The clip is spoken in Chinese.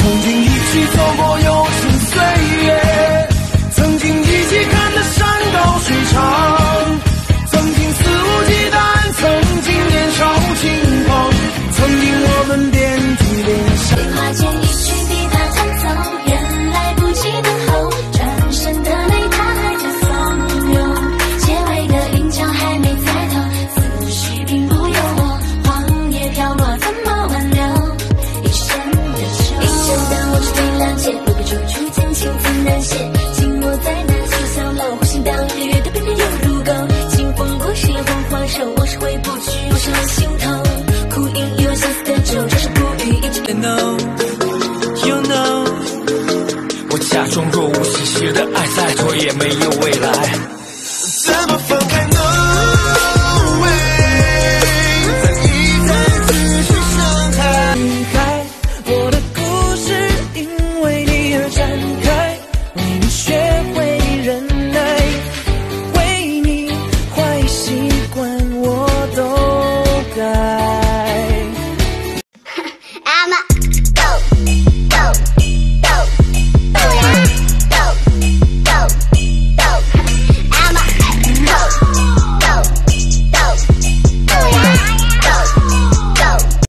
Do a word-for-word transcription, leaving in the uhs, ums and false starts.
曾经一起走过友情岁月，曾经一起看的山高水长，曾经肆无忌惮，曾经年少轻狂，曾经我们遍体鳞伤。 电话间一句比他抢走，原来不及等候，转身的泪他还在怂恿，结尾的韵脚还没猜透，思绪并不由我，黄叶飘落怎么挽留一生的愁。一生的我只最了解，不必处处见情字难写，紧握在那树小楼，呼吸到月月的偏偏又入沟，清风过隙黄花手，往事回不去，我是心头，哭饮一碗相思的酒，这是不语一起。 You know, you know， 我假装若无其事的爱，再多也没有未来，怎么放开？